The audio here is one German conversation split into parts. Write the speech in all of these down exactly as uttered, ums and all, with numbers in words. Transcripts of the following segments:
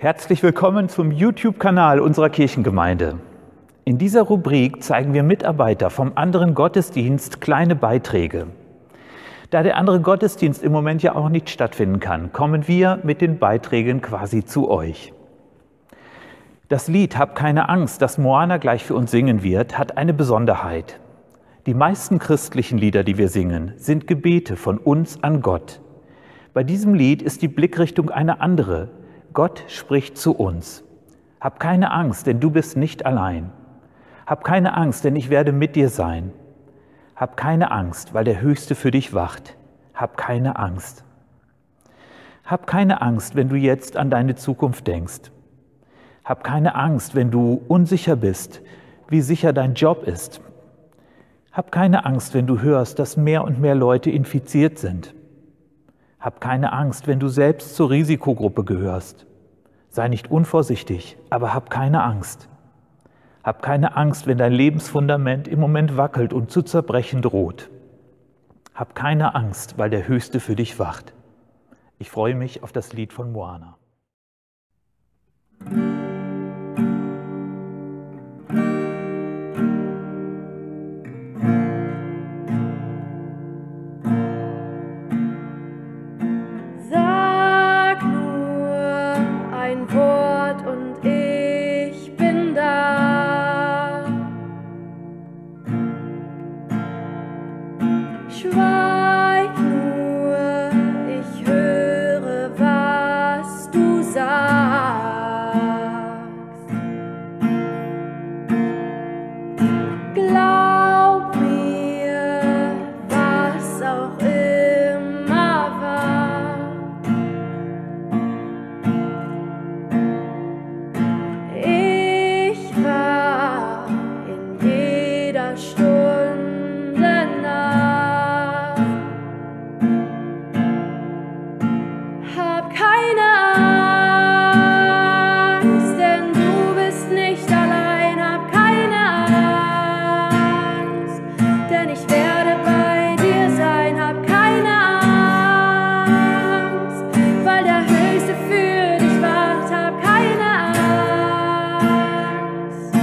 Herzlich willkommen zum YouTube-Kanal unserer Kirchengemeinde. In dieser Rubrik zeigen wir Mitarbeiter vom anderen Gottesdienst kleine Beiträge. Da der andere Gottesdienst im Moment ja auch nicht stattfinden kann, kommen wir mit den Beiträgen quasi zu euch. Das Lied "Hab keine Angst", das Moana gleich für uns singen wird, hat eine Besonderheit. Die meisten christlichen Lieder, die wir singen, sind Gebete von uns an Gott. Bei diesem Lied ist die Blickrichtung eine andere. Gott spricht zu uns. Hab keine Angst, denn du bist nicht allein. Hab keine Angst, denn ich werde mit dir sein. Hab keine Angst, weil der Höchste für dich wacht. Hab keine Angst. Hab keine Angst, wenn du jetzt an deine Zukunft denkst. Hab keine Angst, wenn du unsicher bist, wie sicher dein Job ist. Hab keine Angst, wenn du hörst, dass mehr und mehr Leute infiziert sind. Hab keine Angst, wenn du selbst zur Risikogruppe gehörst. Sei nicht unvorsichtig, aber hab keine Angst. Hab keine Angst, wenn dein Lebensfundament im Moment wackelt und zu zerbrechen droht. Hab keine Angst, weil der Höchste für dich wacht. Ich freue mich auf das Lied von Moana. Schweig nur, ich höre, was du sagst. Glaub mir, was auch immer war. Ich war in jeder Stunde nah. Hab keine Angst, denn du bist nicht allein. Hab keine Angst, denn ich werde bei dir sein. Hab keine Angst, weil der Höchste für dich wacht. Hab keine Angst.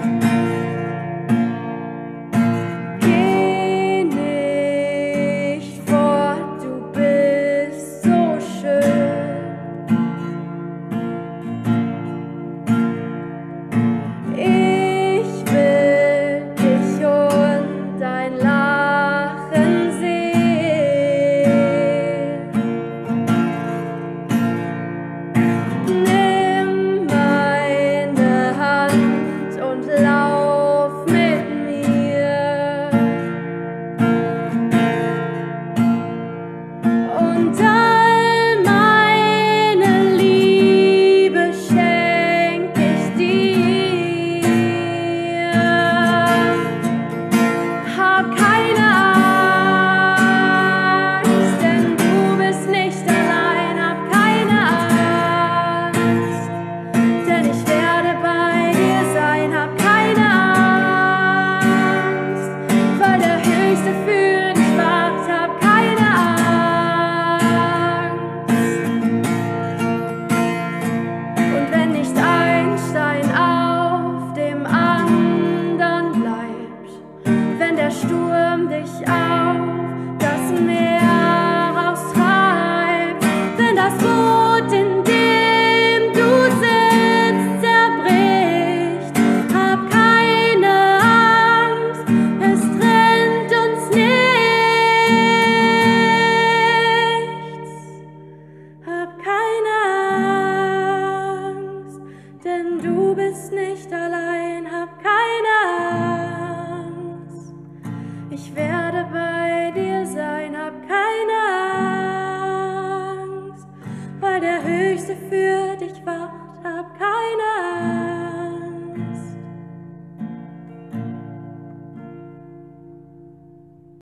Geh nicht fort, du bist so schön. Ich will dich und dein Lachen sehen. Nimm meine Hand und lauf mit mir. Und all meine Liebe schenk ich dir. Hab keine Angst, denn du bist nicht allein. Hab keine Angst, denn ich werde bei dir sein. Hab keine Angst, weil der Höchste für dich wacht. Hab keine Angst. Und wenn nicht ein Stein auf dem anderen bleibt, wenn der Sturm dich auf das Meer raustreibt, wenn das Boot, in dem du sitzt, zerbricht, hab keine Angst, es trennt uns nichts. Hab keine Angst, denn du bist nicht allein. Hab keine Angst, ich werde bei dir sein. Hab keine Angst, weil der Höchste für dich wacht. Hab keine